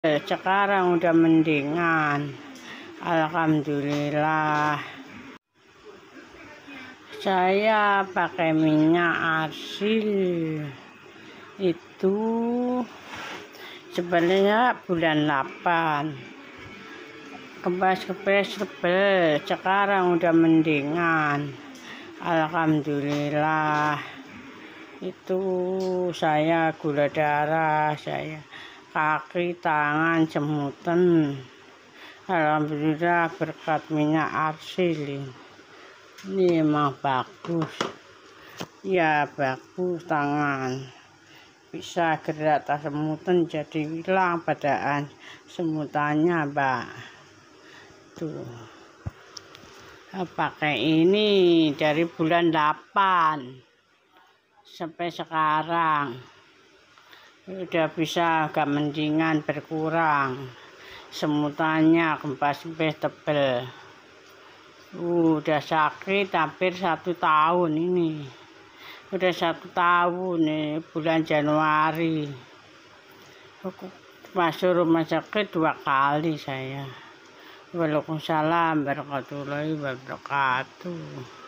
Sekarang udah mendingan, alhamdulillah. Saya pakai minyak arsil itu sebenarnya bulan 8, kempes tebel. Sekarang udah mendingan, alhamdulillah. Itu saya gula darah, saya kaki, tangan, semutan. Alhamdulillah berkat minyak arsil ini emang bagus. Ya bagus, tangan bisa gerak, tak semutan jadi hilang padaan semutannya, Mbak. Tuh. Pakai ini dari bulan 8 sampai sekarang. Udah bisa agak mendingan, berkurang semutannya, kempes tebel. Udah sakit hampir 1 tahun ini. Udah 1 tahun nih, bulan Januari. Masuk rumah sakit 2 kali saya. Waalaikumsalam warahmatullahi wabarakatuh.